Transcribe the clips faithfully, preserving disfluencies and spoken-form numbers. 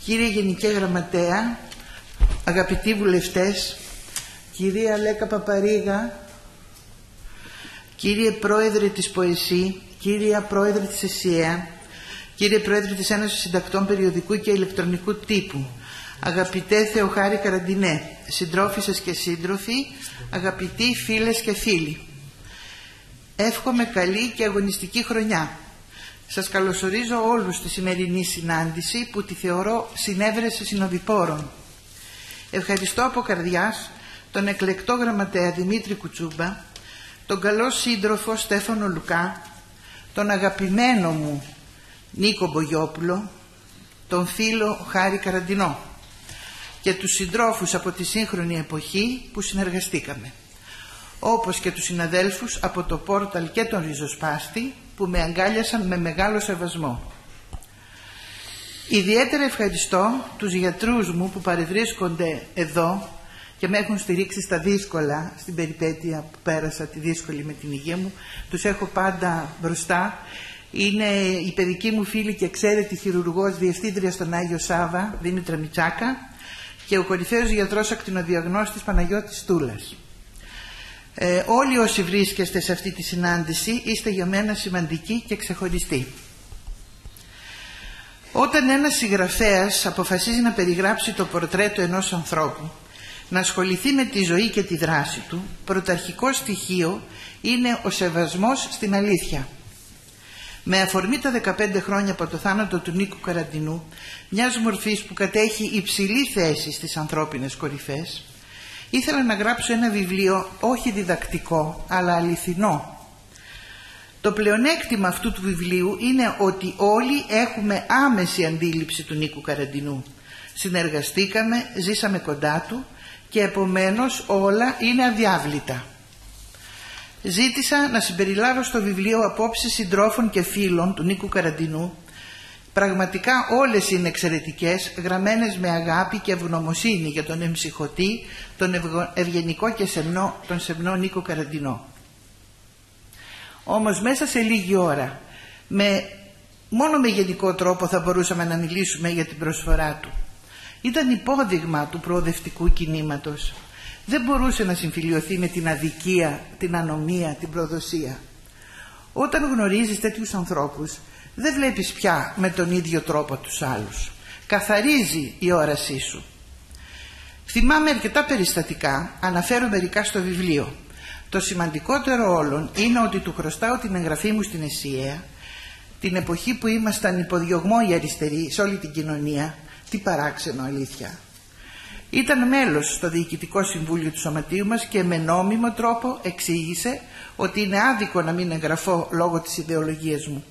κύριε Γενική Γραμματέα, αγαπητοί βουλευτές, κυρία Λέκα Παπαρίγα, κύριε Πρόεδρε της ΠΟΕΣΥ, κύρια Πρόεδρε της ΕΣΥΑ, κύριε Πρόεδρε της Ένωσης Συντακτών Περιοδικού και Ηλεκτρονικού Τύπου, αγαπητέ Θεοχάρη Καραντινέ, συντρόφισσες και σύντροφοι, αγαπητοί φίλες και φίλοι, εύχομαι καλή και αγωνιστική χρονιά. Σας καλωσορίζω όλους στη σημερινή συνάντηση που τη θεωρώ συνέβρεση συνοδοιπόρων. Ευχαριστώ από καρδιάς τον εκλεκτό γραμματέα Δημήτρη Κουτσούμπα, τον καλό σύντροφο Στέφανο Λουκά, τον αγαπημένο μου Νίκο Μπογιόπουλο, τον φίλο Χάρη Καραντινό και τους συντρόφους από τη σύγχρονη εποχή που συνεργαστήκαμε, όπως και τους συναδέλφους από το Πόρταλ και τον Ριζοσπάστη που με αγκάλιασαν με μεγάλο σεβασμό. Ιδιαίτερα ευχαριστώ τους γιατρούς μου που παρευρίσκονται εδώ και με έχουν στηρίξει στα δύσκολα, στην περιπέτεια που πέρασα τη δύσκολη με την υγεία μου. Τους έχω πάντα μπροστά. Είναι η παιδική μου φίλη και εξαίρετη χειρουργός διευθύντρια στον Άγιο Σάβα, Δήμητρα Μιτσάκα, και ο κορυφαίος γιατρός ακτινοδιαγνώστης Παναγιώτης Στούλας. Ε, όλοι όσοι βρίσκεστε σε αυτή τη συνάντηση είστε για μένα σημαντικοί και ξεχωριστοί. Όταν ένας συγγραφέας αποφασίζει να περιγράψει το πορτρέτο ενός ανθρώπου, να ασχοληθεί με τη ζωή και τη δράση του, πρωταρχικό στοιχείο είναι ο σεβασμός στην αλήθεια. Με αφορμή τα δεκαπέντε χρόνια από το θάνατο του Νίκου Καραντινού, μιας μορφής που κατέχει υψηλή θέση στις ανθρώπινες κορυφές, ήθελα να γράψω ένα βιβλίο όχι διδακτικό, αλλά αληθινό. Το πλεονέκτημα αυτού του βιβλίου είναι ότι όλοι έχουμε άμεση αντίληψη του Νίκου Καραντινού. Συνεργαστήκαμε, ζήσαμε κοντά του και επομένως όλα είναι αδιάβλητα. Ζήτησα να συμπεριλάβω στο βιβλίο απόψεις συντρόφων και φίλων του Νίκου Καραντινού. Πραγματικά όλες είναι εξαιρετικές, γραμμένες με αγάπη και ευγνωμοσύνη για τον εμψυχωτή, τον ευγενικό και σεμνό, τον σεμνό Νίκο Καραντινό. Όμως μέσα σε λίγη ώρα, με, μόνο με γενικό τρόπο θα μπορούσαμε να μιλήσουμε για την προσφορά του. Ήταν υπόδειγμα του προοδευτικού κινήματος. Δεν μπορούσε να συμφιλιωθεί με την αδικία, την ανομία, την προδοσία. Όταν γνωρίζεις τέτοιους ανθρώπους, δεν βλέπεις πια με τον ίδιο τρόπο τους άλλους. Καθαρίζει η όρασή σου. Θυμάμαι αρκετά περιστατικά, αναφέρω μερικά στο βιβλίο. Το σημαντικότερο όλων είναι ότι του χρωστάω την εγγραφή μου στην ΕΣΥΑ, την εποχή που ήμασταν υποδιωγμό οι αριστεροί σε όλη την κοινωνία. Τι παράξενο, αλήθεια. Ήταν μέλος στο Διοικητικό Συμβούλιο του Σωματείου μας και με νόμιμο τρόπο εξήγησε ότι είναι άδικο να μην εγγραφώ λόγω της ιδεολογίας μου.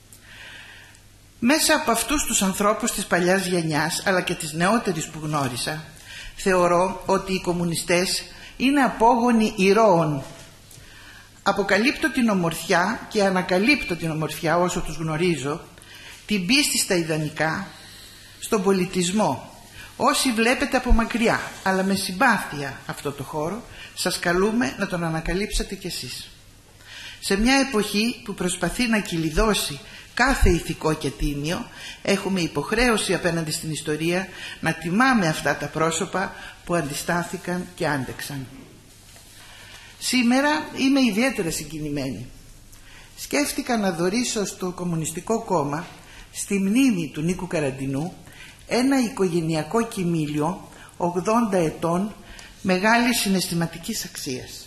Μέσα από αυτούς τους ανθρώπους της παλιάς γενιάς, αλλά και της νεότερης που γνώρισα, θεωρώ ότι οι κομμουνιστές είναι απόγονοι ηρώων. Αποκαλύπτω την ομορφιά και ανακαλύπτω την ομορφιά όσο τους γνωρίζω, την πίστη στα ιδανικά, στον πολιτισμό. Όσοι βλέπετε από μακριά, αλλά με συμπάθεια αυτό το χώρο, σας καλούμε να τον ανακαλύψετε κι εσείς. Σε μια εποχή που προσπαθεί να κυλιδώσει κάθε ηθικό και τίμιο, έχουμε υποχρέωση απέναντι στην ιστορία να τιμάμε αυτά τα πρόσωπα που αντιστάθηκαν και άντεξαν. Σήμερα είμαι ιδιαίτερα συγκινημένη. Σκέφτηκα να δωρήσω στο Κομμουνιστικό Κόμμα, στη μνήμη του Νίκου Καραντινού, ένα οικογενειακό κοιμήλιο ογδόντα ετών μεγάλης συναισθηματικής αξίας.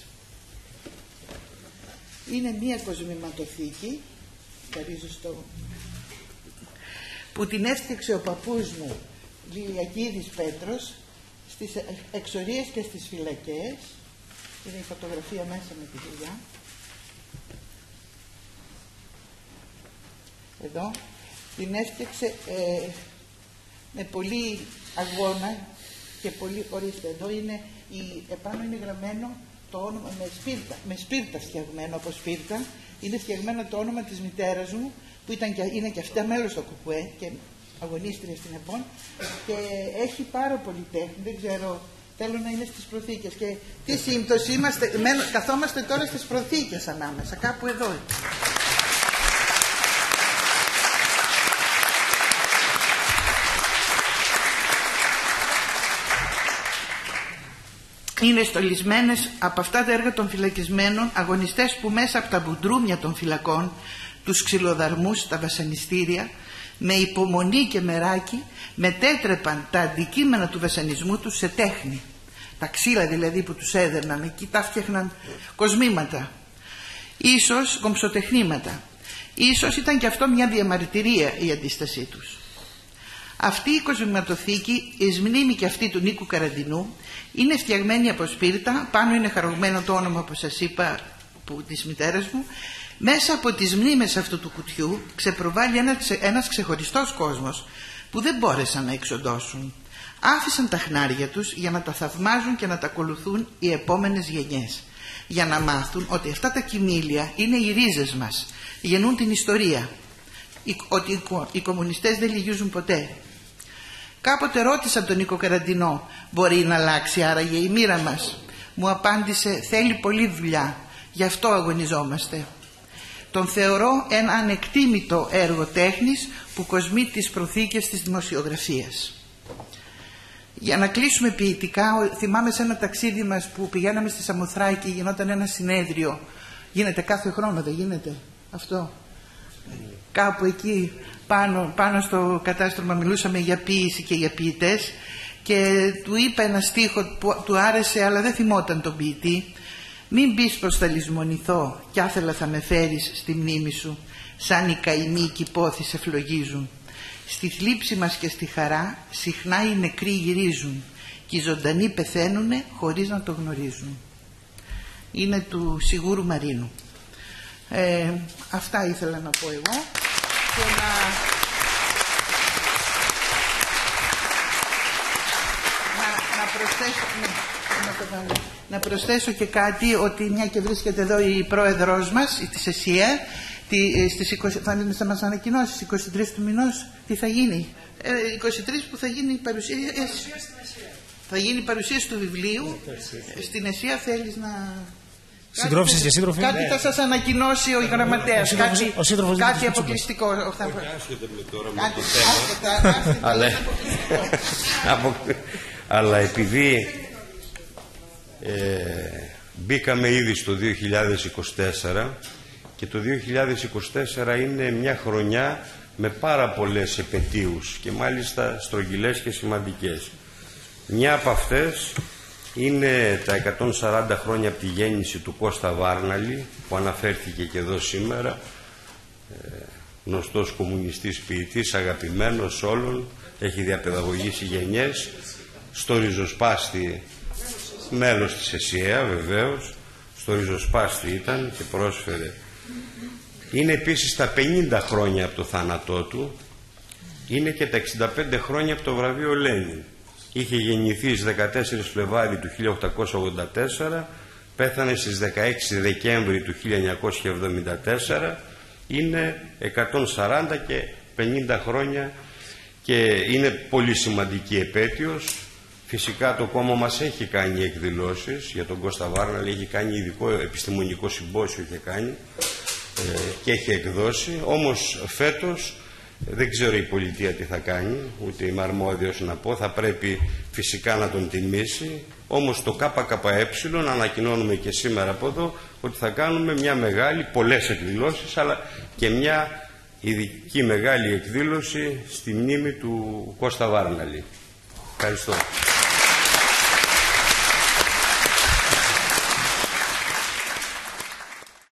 Είναι μία κοσμηματοθήκη στο... που την έφτιαξε ο παππούς μου Λιλιακίδης Πέτρος στις εξορίες και στις φυλακές. Είναι η φωτογραφία μέσα με τη δουλειά. Εδώ την έφτιαξε ε, με πολύ αγώνα και πολύ, ορίστε, εδώ είναι η, επάνω είναι γραμμένο το όνομα με σπίρτα, με σπίρτα φτιαγμένο από σπίρτα, είναι φτιαγμένο το όνομα της μητέρας μου που ήταν και, είναι και αυτά μέλος στο ΚΚΕ και αγωνίστρια στην ΕΠΟΝ και έχει πάρα πολύ τέχνη, δεν ξέρω, θέλω να είναι στις προθήκες και τι σύμπτωση είμαστε, καθόμαστε τώρα στις προθήκες ανάμεσα, κάπου εδώ. είναι στολισμένες από αυτά τα έργα των φυλακισμένων αγωνιστές που μέσα από τα μπουντρούμια των φυλακών, τους ξυλοδαρμούς, τα βασανιστήρια, με υπομονή και μεράκι μετέτρεπαν τα αντικείμενα του βασανισμού τους σε τέχνη. Τα ξύλα δηλαδή που τους έδερναν, εκεί τα φτιάχναν κοσμήματα, ίσως κομψοτεχνήματα. Ίσως ήταν και αυτό μια διαμαρτυρία η αντίστασή τους. Αυτή η κοσμηματοθήκη, εις μνήμη και αυτή του Νίκου Καραντινού, είναι φτιαγμένη από σπίρτα, πάνω είναι χαραγμένο το όνομα που σας είπα που, της μητέρας μου. Μέσα από τις μνήμες αυτού του κουτιού ξεπροβάλλει ένα, ένας ξεχωριστός κόσμος που δεν μπόρεσαν να εξοντώσουν. Άφησαν τα χνάρια τους για να τα θαυμάζουν και να τα ακολουθούν οι επόμενες γενιές, για να μάθουν ότι αυτά τα κοιμήλια είναι οι ρίζες μας, γεννούν την ιστορία, ότι οι κομμουνιστές δεν λυγίζουν ποτέ. Κάποτε ρώτησα τον Νίκο Καραντινό, μπορεί να αλλάξει άραγε η μοίρα μας? Μου απάντησε, θέλει πολλή δουλειά, γι' αυτό αγωνιζόμαστε. Τον θεωρώ ένα ανεκτήμητο έργο τέχνης που κοσμεί τις προθήκες της δημοσιογραφίας. Για να κλείσουμε ποιητικά, θυμάμαι σε ένα ταξίδι μας που πηγαίναμε στη Σαμοθράκη, γινόταν ένα συνέδριο. Γίνεται κάθε χρόνο, δεν γίνεται αυτό? Κάπου εκεί πάνω, πάνω στο κατάστρωμα μιλούσαμε για ποίηση και για ποιητές και του είπα ένα στίχο που του άρεσε αλλά δεν θυμόταν τον ποιητή. Μην πεις πως θα λησμονηθώ κι άθελα θα με φέρεις στη μνήμη σου, σαν οι καημοί κι οι πόθοι σε φλογίζουν. Στη θλίψη μας και στη χαρά συχνά οι νεκροί γυρίζουν και οι ζωντανοί πεθαίνουνε χωρίς να το γνωρίζουν. Είναι του Σιγούρου Μαρίνου. Ε, αυτά ήθελα να πω εγώ και να, να, να προσθέσω ναι, να, το βάλω. να προσθέσω και κάτι, ότι μια και βρίσκεται εδώ η πρόεδρός μας της ΕΣΥΑ, τι, στις είκοσι, θα, θα μας ανακοινώσει στις είκοσι τρεις του μηνός τι θα γίνει. Ε, είκοσι τρεις που θα γίνει η παρουσίαση, θα γίνει η παρουσίαση του βιβλίου στην ΕΣΥΑ. Θέλεις να... Συντρόφισσες και σύντροφοι. Κάτι θα σας ανακοινώσει ο γραμματέας. Κάτι, κάτι αποκλειστικό. Αλλά επειδή ε, μπήκαμε ήδη στο δύο χιλιάδες είκοσι τέσσερα και το δύο χιλιάδες είκοσι τέσσερα είναι μια χρονιά με πάρα πολλές επετείους και μάλιστα στρογγυλές και σημαντικές. Μια από αυτές είναι τα εκατόν σαράντα χρόνια από τη γέννηση του Κώστα Βάρναλη, που αναφέρθηκε και εδώ σήμερα, γνωστός κομμουνιστής ποιητής, αγαπημένος όλων, έχει διαπαιδαγωγήσει γενιές, στο ριζοσπάστη, μέλος της ΕΣΥΑ βεβαίως, στο ριζοσπάστη ήταν και πρόσφερε. Είναι επίσης τα πενήντα χρόνια από το θάνατό του, είναι και τα εξήντα πέντε χρόνια από το βραβείο Λένιν. Είχε γεννηθεί στις δεκατέσσερις Φλεβάρι του χίλια οκτακόσια ογδόντα τέσσερα, πέθανε στις δεκαέξι Δεκέμβρη του χίλια εννιακόσια εβδομήντα τέσσερα, είναι εκατόν σαράντα και πενήντα χρόνια και είναι πολύ σημαντική επέτειος. Φυσικά το κόμμα μας έχει κάνει εκδηλώσεις για τον Κώστα Βάρναλη, έχει κάνει ειδικό επιστημονικό συμπόσιο και κάνει ε, και έχει εκδώσει, όμως φέτος δεν ξέρω η πολιτεία τι θα κάνει, ούτε είμαι αρμόδιος να πω, θα πρέπει φυσικά να τον τιμήσει, όμως το ΚΚΕ ανακοινώνουμε και σήμερα από εδώ ότι θα κάνουμε μια μεγάλη, πολλές εκδηλώσεις, αλλά και μια ειδική μεγάλη εκδήλωση στη μνήμη του Κώστα Βάρναλη. Ευχαριστώ.